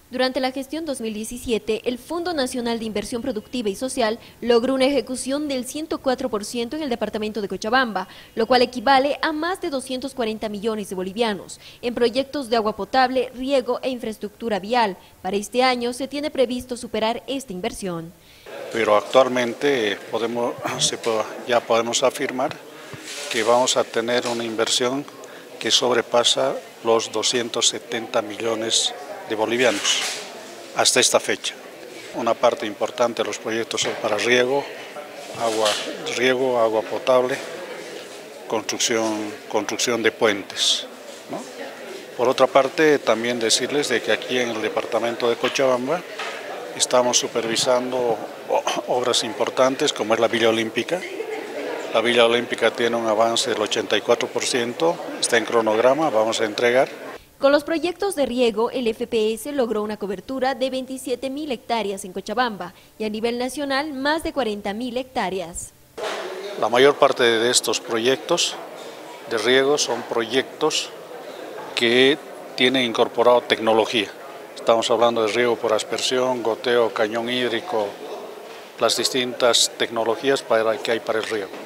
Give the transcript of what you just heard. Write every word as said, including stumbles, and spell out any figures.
Durante la gestión dos mil diecisiete, el Fondo Nacional de Inversión Productiva y Social logró una ejecución del ciento cuatro por ciento en el departamento de Cochabamba, lo cual equivale a más de doscientos cuarenta millones de bolivianos, en proyectos de agua potable, riego e infraestructura vial. Para este año se tiene previsto superar esta inversión. Pero actualmente podemos, ya podemos afirmar que vamos a tener una inversión que sobrepasa los doscientos setenta millones de bolivianos hasta esta fecha. Una parte importante de los proyectos son para riego, agua, riego, agua potable, construcción, construcción de puentes, ¿no? Por otra parte, también decirles de que aquí en el departamento de Cochabamba estamos supervisando obras importantes como es la Villa Olímpica. La Villa Olímpica tiene un avance del ochenta y cuatro por ciento, está en cronograma, vamos a entregar. Con los proyectos de riego, el F P S logró una cobertura de veintisiete mil hectáreas en Cochabamba y a nivel nacional más de cuarenta mil hectáreas. La mayor parte de estos proyectos de riego son proyectos que tienen incorporado tecnología. Estamos hablando de riego por aspersión, goteo, cañón hídrico, las distintas tecnologías para que hay para el riego.